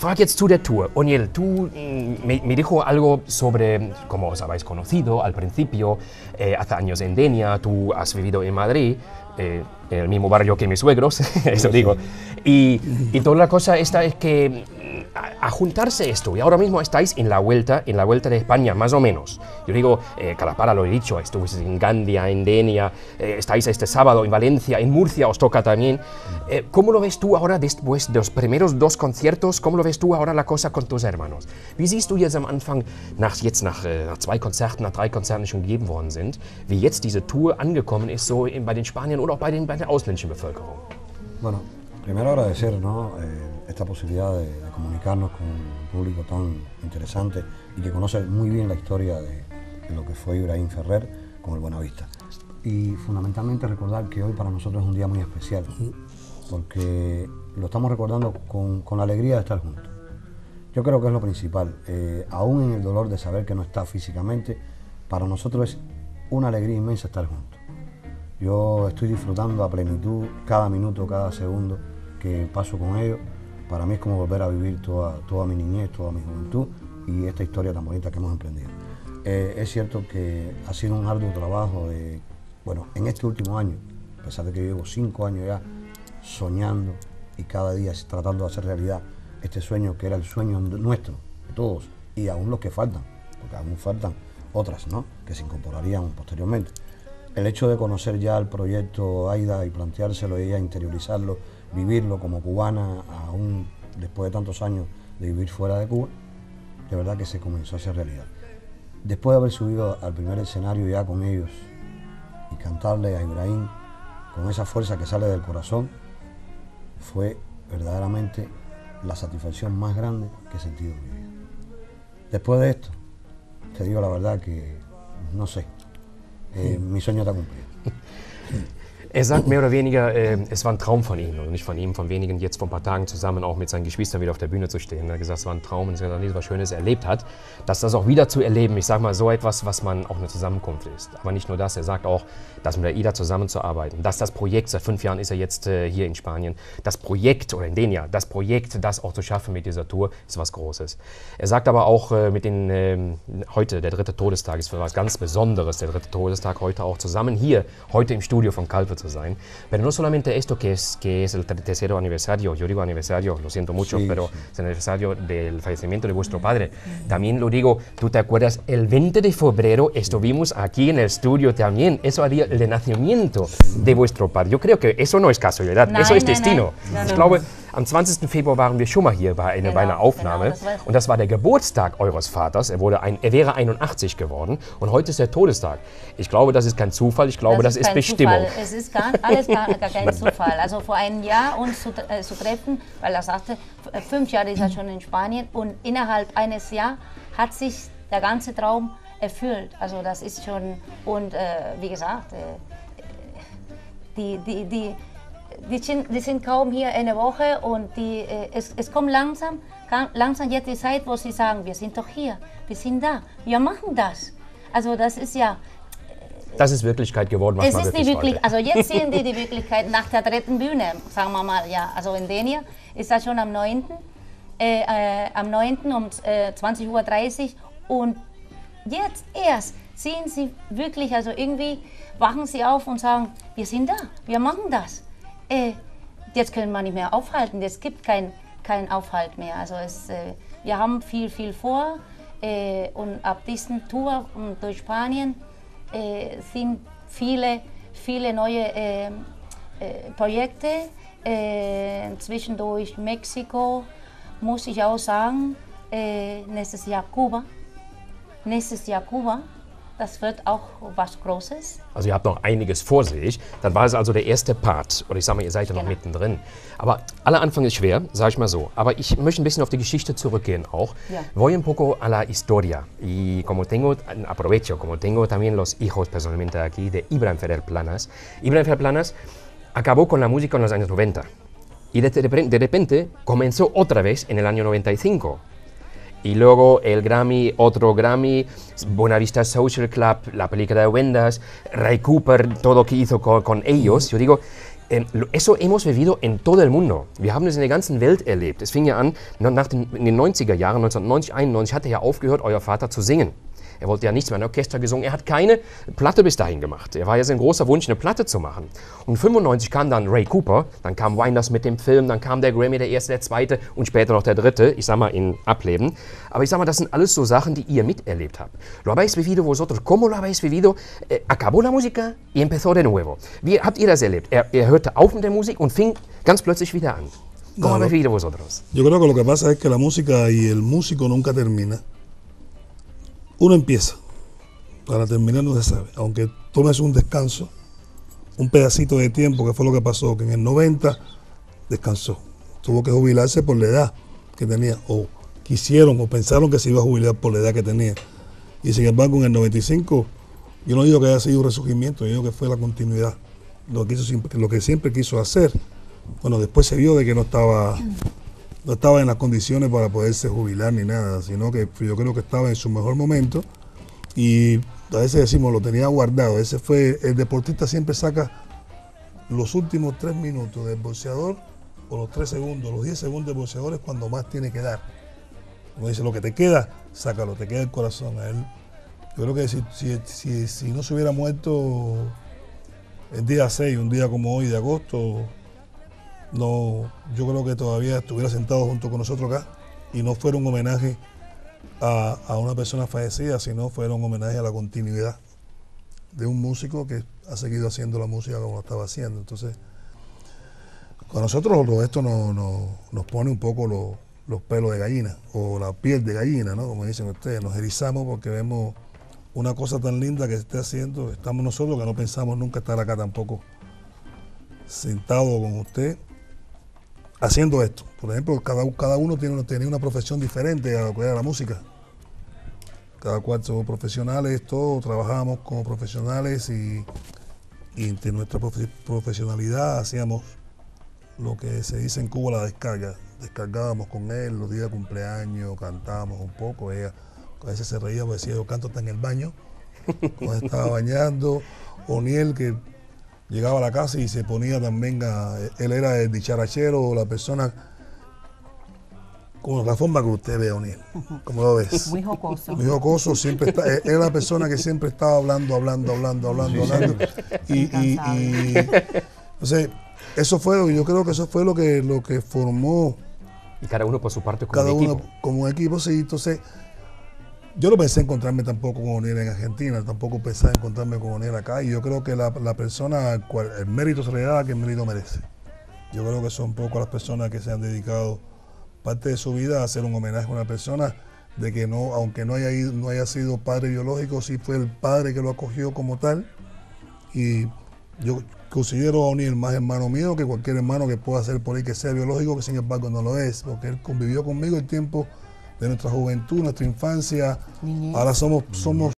frage jetzt zu der Tour. Oniel, tú me dijo algo sobre cómo os habéis conocido al principio, hace años en Denia, tú has vivido en Madrid, en el mismo barrio que mis suegros, eso digo. Y toda la cosa esta es que a juntarse esto, y ahora mismo estáis en la vuelta de España, más o menos. Yo digo, Calapara lo he dicho, estuvisteis en Gandia, en Denia, estáis este sábado en Valencia, en Murcia os toca también. ¿Cómo lo ves tú ahora después de los primeros 2 conciertos? ¿Cómo lo ves tú ahora la cosa con tus hermanos? Wie siehst du jetzt am Anfang, nach 2 Konzerten, nach 3 Konzerten, die schon gegeben worden sind, wie jetzt diese Tour angekommen ist, so bei den Spaniern oder auch bei der ausländischen Bevölkerung? Bueno, primero agradecer, ¿no? Esta posibilidad de comunicarnos con un público tan interesante y que conoce muy bien la historia de lo que fue Ibrahim Ferrer con el Buenavista. Y fundamentalmente recordar que hoy para nosotros es un día muy especial, porque lo estamos recordando con la alegría de estar juntos. Yo creo que es lo principal, aún en el dolor de saber que no está físicamente, para nosotros es una alegría inmensa estar juntos. Yo estoy disfrutando a plenitud cada minuto, cada segundo que paso con ellos. Para mí es como volver a vivir toda mi niñez, toda mi juventud y esta historia tan bonita que hemos emprendido. Es cierto que ha sido un arduo trabajo, bueno, en este último año, a pesar de que llevo 5 años ya soñando y cada día tratando de hacer realidad este sueño que era el sueño nuestro, de todos, y aún los que faltan, porque aún faltan otras, ¿no?, que se incorporarían posteriormente. El hecho de conocer ya el proyecto Aida y planteárselo, ella interiorizarlo, vivirlo como cubana, aún después de tantos años de vivir fuera de Cuba, de verdad que se comenzó a hacer realidad. Después de haber subido al primer escenario ya con ellos y cantarle a Ibrahim con esa fuerza que sale del corazón, fue verdaderamente la satisfacción más grande que he sentido en mi vida. Después de esto, te digo la verdad que, no sé, mi sueño está cumplido. Er sagt mehr oder weniger, es war ein Traum von ihm, und nicht von ihm, von wenigen, jetzt vor ein paar Tagen zusammen auch mit seinen Geschwistern wieder auf der Bühne zu stehen. Er hat gesagt, es war ein Traum und es hat was Schönes erlebt hat, dass das auch wieder zu erleben, ich sage mal, so etwas, was man auch eine Zusammenkunft ist. Aber nicht nur das, er sagt auch, dass mit der Ida zusammenzuarbeiten, dass das Projekt, seit 5 Jahren ist er jetzt hier in Spanien, das Projekt, oder in Denia, das Projekt, das auch zu schaffen mit dieser Tour, ist was Großes. Er sagt aber auch, heute, der 3. Todestag, ist was ganz Besonderes, der 3. Todestag, heute auch zusammen hier, heute im Studio von Calpe zu sein. Pero no solamente esto que es el 3er aniversario, yo digo aniversario, lo siento mucho, pero sí. Es el aniversario del fallecimiento de vuestro padre. También lo digo, tú te acuerdas, el 20 de febrero estuvimos aquí en el estudio también, eso era el nacimiento de vuestro padre. Yo creo que eso no es casualidad, nein, eso es destino. Ich glaube, am 20. Februar waren wir schon mal hier bei einer Aufnahme und das war der Geburtstag eures Vaters. Er wäre 81 geworden und heute ist der Todestag. Ich glaube, das ist kein Zufall, ich glaube, das ist Bestimmung. Zufall. Es ist alles gar kein Zufall. Also vor einem Jahr uns zu treffen, weil er sagte, 5 Jahre ist er schon in Spanien und innerhalb eines Jahres hat sich der ganze Traum erfüllt. Also das ist schon, und wie gesagt, die sind kaum hier eine Woche und es kommt langsam jetzt die Zeit, wo sie sagen, wir sind doch hier, wir sind da, wir machen das. Also das ist ja... Das ist Wirklichkeit geworden, was man wirklich wollte. Also jetzt sehen die Wirklichkeit nach der 3. Bühne, sagen wir mal, ja. Also in Denia ist das schon am 9. Um 20:30 Uhr und jetzt erst sehen sie wirklich, also irgendwie wachen sie auf und sagen, wir sind da, wir machen das. Jetzt können wir nicht mehr aufhalten, es gibt kein Aufhalt mehr. Also wir haben viel vor und ab diesem Tour durch Spanien sind viele neue Projekte, zwischendurch Mexiko, muss ich auch sagen, nächstes Jahr Kuba, das wird auch was Großes. Also ihr habt noch einiges vor sich. Dann war es also der erste Part. Oder ich sage mal, ihr seid ja noch mittendrin. Aber aller Anfang ist schwer, sage ich mal so. Aber ich möchte ein bisschen auf die Geschichte zurückgehen auch. Ja. Voy un poco a la historia. Y como tengo también los hijos personalmente aquí de Ibrahim Ferrer Planas. Ibrahim Ferrer Planas acabó con la música en los años 90. Y de repente comenzó otra vez en el año 95. Y luego el Grammy, otro Grammy, Buenavista Social Club, la película de Wendas, Ray Cooper, todo lo que hizo con ellos. Yo digo, Eso hemos vivido en todo el mundo. Wir haben es in der ganzen Welt erlebt. Es fing ja an, in den 90er Jahren, 1990, 91, hat er ja aufgehört, euer Vater zu singen. Er wollte ja nichts mehr in Orchester gesungen. Er hat keine Platte bis dahin gemacht. Er war ja sein großer Wunsch, eine Platte zu machen. Und 95 kam dann Ray Cooper, dann kam Winders mit dem Film, dann kam der Grammy, der erste, der zweite und später noch der dritte, ich sag mal in Ableben. Aber ich sag mal, das sind alles so Sachen, die ihr miterlebt habt. Lo habéis vivido vosotros. ¿Cómo lo habéis vivido? Acabó la música y empezó de nuevo. Wie habt ihr das erlebt? Er hörte auf mit der Musik und fing ganz plötzlich wieder an. ¿Cómo habéis vivido vosotros? Yo creo que lo que pasa es que la música y el músico nunca termina. Uno empieza, para terminar no se sabe. Aunque tomes un descanso, un pedacito de tiempo, que fue lo que pasó, que en el 90 descansó. Tuvo que jubilarse por la edad que tenía, o quisieron o pensaron que se iba a jubilar por la edad que tenía. Y sin embargo en el 95, yo no digo que haya sido un resurgimiento, yo digo que fue la continuidad, lo que siempre quiso hacer. Bueno, después se vio de que no estaba en las condiciones para poderse jubilar ni nada, sino que yo creo que estaba en su mejor momento y a veces decimos lo tenía guardado. Ese fue, el deportista siempre saca los últimos 3 minutos del boxeador, o los 3 segundos, los 10 segundos del boxeador es cuando más tiene que dar. Como dice, lo que te queda, sácalo, te queda el corazón. A él, yo creo que si no se hubiera muerto el día 6, un día como hoy de agosto, no, yo creo que todavía estuviera sentado junto con nosotros acá y no fuera un homenaje a una persona fallecida, sino fuera un homenaje a la continuidad de un músico que ha seguido haciendo la música como lo estaba haciendo. Entonces, con nosotros esto nos pone un poco los pelos de gallina o la piel de gallina, ¿no? Como dicen ustedes, nos erizamos porque vemos una cosa tan linda que se esté haciendo. Estamos nosotros que no pensamos nunca estar acá tampoco sentado con usted haciendo esto. Por ejemplo, cada uno tenía una profesión diferente a lo que era la música. Cada cual somos profesionales, todos trabajamos como profesionales y entre nuestra profesionalidad hacíamos lo que se dice en Cuba la descarga. Descargábamos con él los días de cumpleaños, cantábamos un poco. Ella a veces se reía porque decía, yo canto hasta en el baño, cuando estaba bañando. O'Neill, que llegaba a la casa y se ponía también él era el dicharachero, la persona, como la forma que usted ve a O'Neill, como lo ves. Muy jocoso. Muy jocoso, siempre está, era la persona que siempre estaba hablando. Entonces, eso fue, yo creo que eso fue lo que formó. Y cada uno por su parte como cada un equipo. uno como un equipo, sí. Entonces, yo no pensé encontrarme tampoco con O'Neill en Argentina, tampoco pensé encontrarme con O'Neill acá, y yo creo que la persona al cual el mérito se le da que el mérito merece. Yo creo que son pocas las personas que se han dedicado parte de su vida a hacer un homenaje a una persona de que no, aunque no haya sido padre biológico, sí fue el padre que lo acogió como tal. Y yo considero a O'Neill más hermano mío que cualquier hermano que pueda ser por ahí que sea biológico, que sin embargo no lo es, porque él convivió conmigo el tiempo de nuestra juventud, nuestra infancia. Niñez. Ahora somos